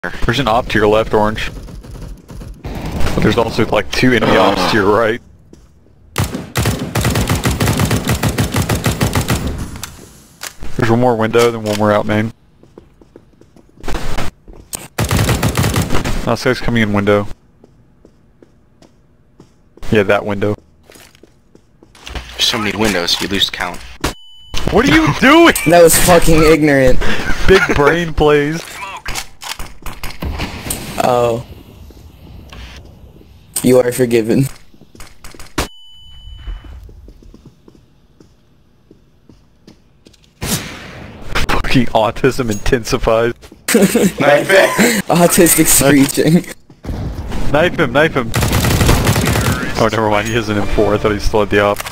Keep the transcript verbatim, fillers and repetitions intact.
There's an op to your left, Orange. But there's also like two enemy ops to your right. There's one more window, then one more out main. Last guy's coming in window. Yeah, that window. There's so many windows, you lose count. What are you doing? That was fucking ignorant. Big brain plays. Oh. You are forgiven. Fucking autism intensifies. Knife it! Autistic screeching. Knife him, knife him. Oh, never mind, he has an M four. I thought he still had the op.